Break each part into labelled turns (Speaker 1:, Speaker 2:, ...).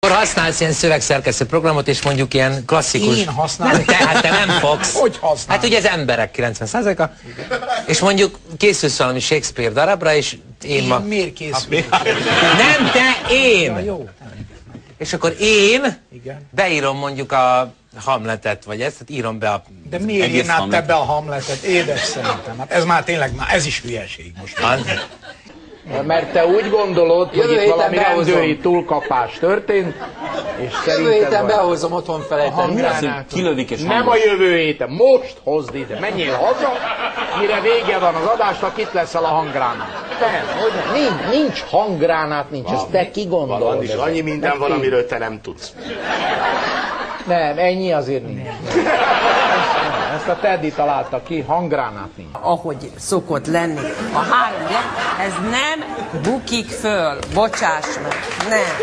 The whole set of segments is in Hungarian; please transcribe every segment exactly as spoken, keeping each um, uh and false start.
Speaker 1: Akkor használsz ilyen szövegszerkesztő programot, és mondjuk ilyen klasszikus...
Speaker 2: Én használom.
Speaker 1: Nem te, hát te nem fogsz.
Speaker 2: Hogy használom?
Speaker 1: Hát ugye az emberek kilencven százaléka. És mondjuk készülsz valami Shakespeare darabra, és én,
Speaker 2: én
Speaker 1: ma...
Speaker 2: miért készül?
Speaker 1: Nem te, én!
Speaker 2: Ja, jó.
Speaker 1: És akkor én
Speaker 2: Igen.
Speaker 1: beírom mondjuk a Hamletet, vagy ezt, tehát írom be a...
Speaker 2: De miért
Speaker 3: Egész
Speaker 2: írnád te
Speaker 3: Hamletet.
Speaker 2: be a Hamletet? Édes szerintem. Hát ez már tényleg, már ez is hülyeség most.
Speaker 1: Az...
Speaker 4: Mert te úgy gondolod, hogy
Speaker 5: Jövő
Speaker 4: itt
Speaker 5: héten
Speaker 4: valami
Speaker 5: behozom.
Speaker 4: rendőri túlkapás történt, és
Speaker 5: Jövő
Speaker 4: szerinted
Speaker 5: héten
Speaker 4: vagy.
Speaker 5: behozom otthon felejteni.
Speaker 3: Mi az, hogy kilövik és
Speaker 4: Nem a jövő héten, most hozd ide, menjél haza, mire vége van az adásnak, itt leszel a hanggránát. Te, hogy nem? Nincs, nincs hanggránát, nincs, ezt te kigondolod.
Speaker 6: Van is, annyi minden van, amiről te nem tudsz.
Speaker 4: Nem, ennyi azért nincs. Ezt a Teddy találta ki, hanggránát nincs.
Speaker 7: Ahogy szokott lenni. A három lap, ez nem bukik föl. Bocsáss meg. Nem.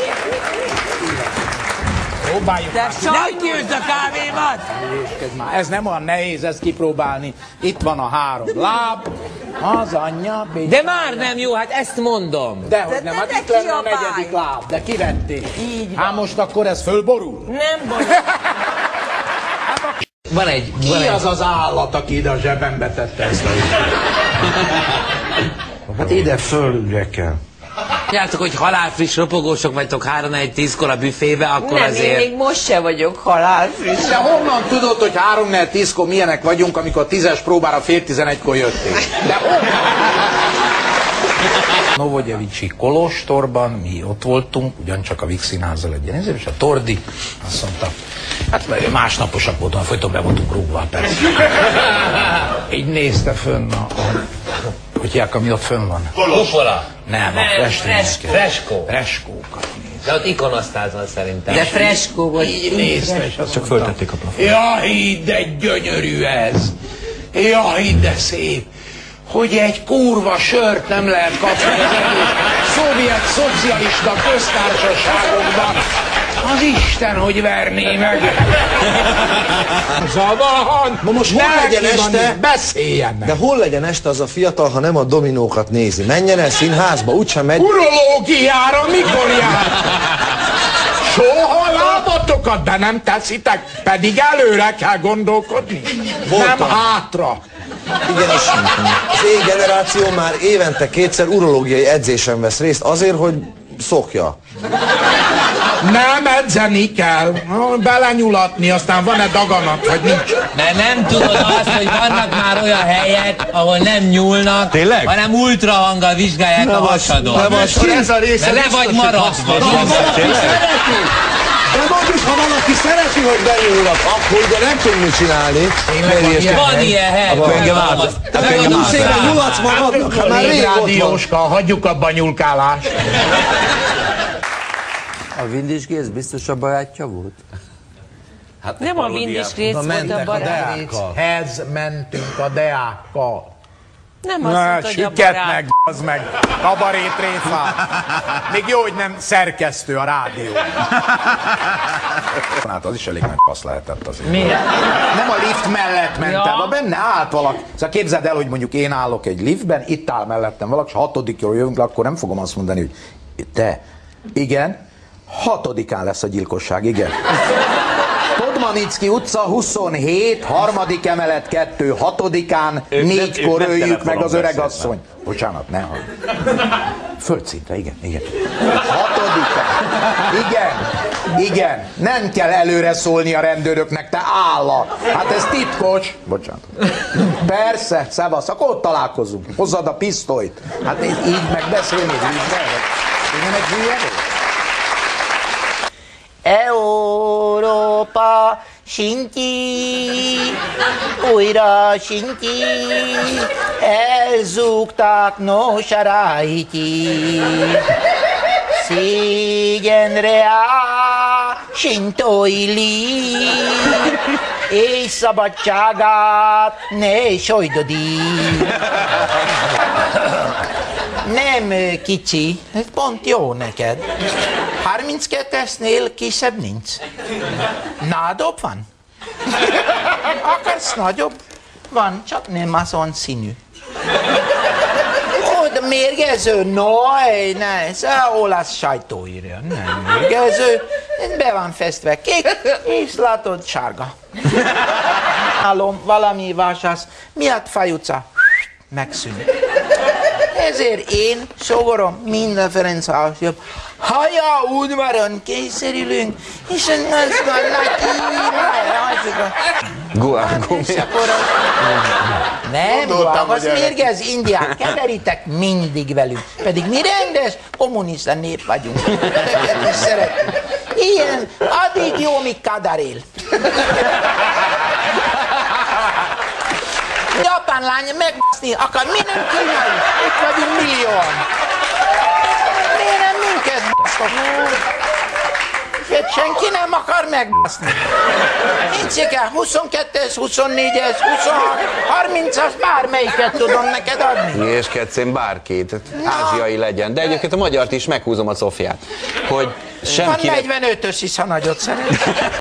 Speaker 2: Próbáljuk
Speaker 7: De
Speaker 2: már.
Speaker 7: sajnos...
Speaker 1: Győzd a kávémat!
Speaker 2: Ez, már, ez nem olyan nehéz ezt kipróbálni. Itt van a három láb, az anyja, bégy.
Speaker 1: De már nem jó, hát ezt mondom.
Speaker 2: De hogy
Speaker 7: De
Speaker 2: nem,
Speaker 7: te
Speaker 2: hát
Speaker 7: ne
Speaker 2: itt lenne a
Speaker 7: kiabálj.
Speaker 2: negyedik láb, de kivették.
Speaker 7: Így
Speaker 2: Hát most akkor ez fölborul?
Speaker 7: Nem baj.
Speaker 1: Van egy... Van
Speaker 2: Ki
Speaker 1: egy...
Speaker 2: az az állat, aki ide a zsebembe tette ezt a Hát ide fölülre kell.
Speaker 1: Mondjátok, hogy halálfriss ropogósok vagytok három egy tízkor a büfébe, akkor
Speaker 7: Nem, én
Speaker 1: azért...
Speaker 7: még most se vagyok halálfriss.
Speaker 2: De honnan tudod, hogy három négy tízkor milyenek vagyunk, amikor tízes próbára fél tizenegykor jöttél? De honnan? Novodevicsi Kolostorban mi ott voltunk, ugyancsak a Víg Színházzal egy ilyen, és a Tordi azt mondta, hát másnaposak voltunk, folyton be voltunk rúgva, persze. Így nézte fönn a, a hogy hívják, ami ott fönn van?
Speaker 1: Kupola.
Speaker 2: Nem, a
Speaker 1: Freskó. Freskó.
Speaker 2: Freskókat nézte.
Speaker 1: De ott ikonosztázol szerintem.
Speaker 7: De freskó volt.
Speaker 2: Így nézte, és azt
Speaker 3: Csak
Speaker 2: mondta,
Speaker 3: föltették a plafon.
Speaker 2: jaj, de gyönyörű ez! Jaj, de szép! Hogy egy kurva sört nem lehet kapni az egész szovjet szocialista köztársaságokban. Az Isten, hogy verné meg! Zavan!
Speaker 8: Ma most hol legyen este?
Speaker 2: Beszéljen meg!
Speaker 8: De hol legyen este az a fiatal, ha nem a dominókat nézi? Menjen el színházba, úgysem megy.
Speaker 2: Urológiára mikor jár? Soha lábatokat be nem teszitek, pedig előre kell gondolkodni.
Speaker 8: Voltam.
Speaker 2: Nem hátra.
Speaker 8: Igenis, az én generáció már évente kétszer urológiai edzésen vesz részt azért, hogy szokja.
Speaker 2: Nem edzeni kell, belenyulatni, aztán van-e daganat, vagy nincs.
Speaker 1: Mert nem tudod azt, hogy vannak már olyan helyek, ahol nem nyúlnak,
Speaker 3: Tényleg?
Speaker 1: hanem ultrahanggal vizsgálják
Speaker 8: Nem
Speaker 1: a
Speaker 8: az-
Speaker 1: hasadon.
Speaker 8: nem az-
Speaker 6: Akkor ez a része
Speaker 1: Mert le vagy
Speaker 6: biztos, hogy
Speaker 1: maradva.
Speaker 6: hasznos.
Speaker 8: De mondjuk, ha valaki szereti, hogy benyúlnak, akkor de nem tudunk mit csinálni. Mert
Speaker 1: Van ilyen hely.
Speaker 3: Akkor engem át-
Speaker 1: Alkalmaz.
Speaker 3: akkor
Speaker 1: Meg
Speaker 3: engem
Speaker 1: a
Speaker 8: húsz éve nyulatsz magadnak, hát már rég ott van.
Speaker 2: Rádióska, hagyjuk abba a nyulkálást.
Speaker 5: A Vindis Géz biztos a barátja volt?
Speaker 7: Nem a Vindis rész volt a barát.
Speaker 2: Hez mentünk a deákkal.
Speaker 7: Nem azt
Speaker 2: Na,
Speaker 7: mondta, hogy a
Speaker 2: süket
Speaker 7: barát.
Speaker 2: meg, az meg, kabarét réfát. Még jó, hogy nem szerkesztő a rádió. Hát az is elég nagy passz lehetett azért.
Speaker 7: Miért?
Speaker 2: Nem a lift mellett mentem,
Speaker 7: Ja.
Speaker 2: ja. benne állt valaki. Szóval képzeld el, hogy mondjuk én állok egy liftben, itt áll mellettem valaki, és ha hatodikról jövünk le, akkor nem fogom azt mondani, hogy te, igen, hatodikán lesz a gyilkosság, igen. Podmanicki utca huszonhét, harmadik emelet kettő, hatodikán, négykor
Speaker 3: ők nem
Speaker 2: öljük meg az
Speaker 3: telefonon
Speaker 2: öregasszony. Bocsánat, ne hallj. Földszintre, igen, igen. Hatodikán. Igen, igen. Nem kell előre szólni a rendőröknek, te állat. Hát ez titkos. Bocsánat. Persze, szevasz, akkor ott találkozunk. Hozzad a pisztolyt. Hát így, így megbeszélni, így én egy hülye vagy?
Speaker 9: Európa sinti, újra sinti, elzúgták Nosaráiti. Szégyenre áll sintói lír, és szabadságát ne sojtodi. Nem kicsi, ez pont jó neked. harminckettesnél kisebb nincs. Nagyobb van? Akarsz nagyobb? Van, csak nem azon színű. Tudod, mérgező? No, ne, ez a olasz sajtóírja. Nem mérgező. Ez be van festve kék, és látod, sárga. Hallom, valami vásász miatt Fáy utca megszűnik. Ezért én, sógorom, minden Ferencváros jobb. Haja udvaron kényszerülünk, és az van neki rájások.
Speaker 5: Guágó.
Speaker 9: És akkor az... Nem, guágó, az mérgez, indiák, keveritek mindig velünk. Pedig mi rendes, kommunista nép vagyunk. Többet is szeretünk. Ilyen, addig jó, míg Kadár él. Japán lány megbaszni akar, mi nem kínáljuk? Itt vagyunk millióan. Miért nem minket basztok? Senki nem akar megbaszni. Nincs kell huszonkettes, huszonnégyes, huszonhat, harmincas, bármelyiket tudom neked adni.
Speaker 3: Nyéskedsz, én bárkit, ázsiai legyen. De egyébként a magyart is meghúzom a Szofiát. Hogy sem
Speaker 9: Van
Speaker 3: kinek...
Speaker 9: negyvenötös is, ha nagyot szeret.